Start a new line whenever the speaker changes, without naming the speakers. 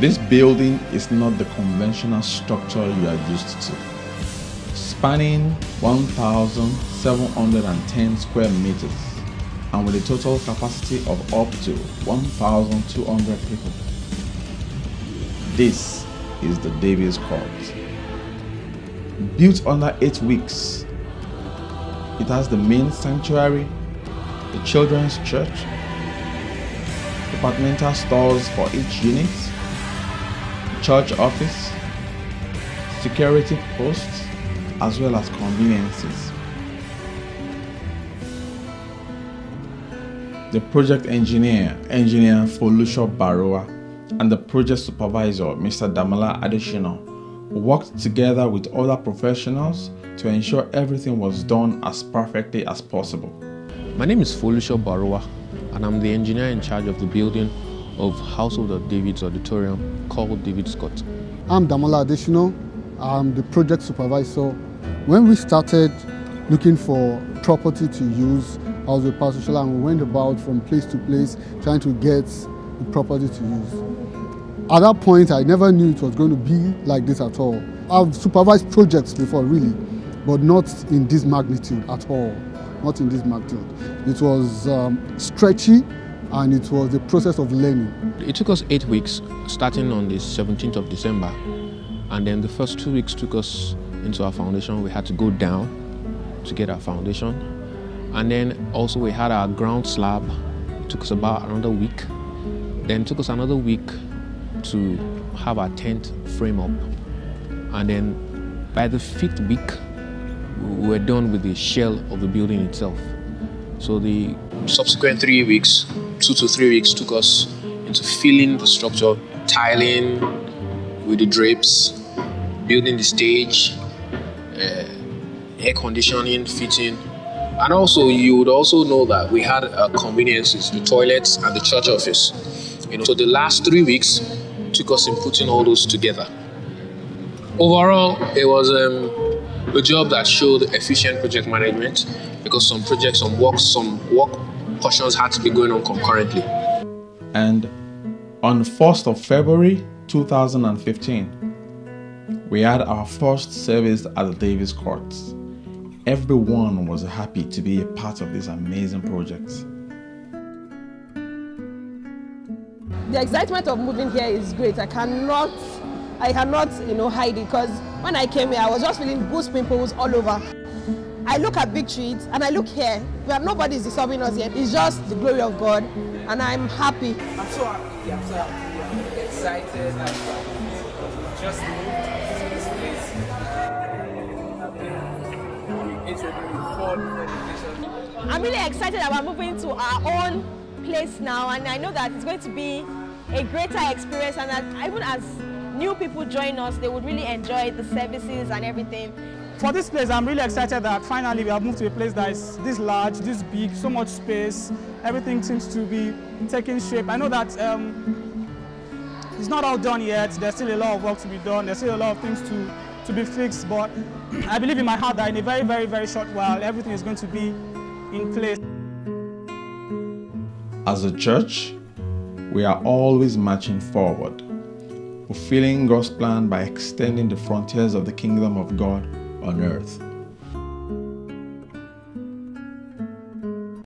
This building is not the conventional structure you are used to. Spanning 1,710 square meters and with a total capacity of up to 1,200 people. This is the Davis Court. Built under 8 weeks, it has the main sanctuary, the children's church, departmental stores for each unit, church office, security posts, as well as conveniences. The project engineer, Engineer Folusho Barowa, and the project supervisor, Mr. Damola Adeshino, worked together with other professionals to ensure everything was done as perfectly as possible.
My name is Folusho Barowa, and I'm the engineer in charge of the building of Household of David's auditorium called David's Court.
I'm Damola Adeshino. I'm the project supervisor. When we started looking for property to use, I was with Pastor Shola, and we went about from place to place trying to get the property to use. At that point, I never knew it was going to be like this at all. I've supervised projects before, really, but not in this magnitude at all. Not in this magnitude. It was stretchy, and it was the process of learning.
It took us 8 weeks, starting on the 17th of December, and then the first 2 weeks took us into our foundation. We had to go down to get our foundation, and then also we had our ground slab. It took us about another week. Then it took us another week to have our tent frame up, and then by the 5th week we were done with the shell of the building itself. So the subsequent 3 weeks, 2 to 3 weeks, took us into filling the structure, tiling with the drapes, building the stage, air conditioning, fitting. And also, you would also know that we had conveniences, the toilets and the church office. So the last 3 weeks took us in putting all those together. Overall, it was a job that showed efficient project management, because some projects, some work portions had to be going on concurrently.
And on the 1st of February 2015, we had our first service at the Davis Court. Everyone was happy to be a part of this amazing project.
The excitement of moving here is great. I cannot hide it, because when I came here, I was just feeling goose pimples all over. I look at big trees and I look here, where nobody is disturbing us yet. It's just the glory of God, and I'm happy.
I'm so happy. I'm excited. Just to move to this place.
I'm really excited about moving to our own place now, and I know that it's going to be a greater experience, and that even as new people join us, they would really enjoy the services and everything.
For this place, I'm really excited that finally we have moved to a place that is this large, this big, so much space. Everything seems to be taking shape. I know that it's not all done yet. There's still a lot of work to be done. There's still a lot of things to be fixed, but I believe in my heart that in a very, very, very short while, everything is going to be in place.
As a church, we are always marching forward, fulfilling God's plan by extending the frontiers of the kingdom of God on earth.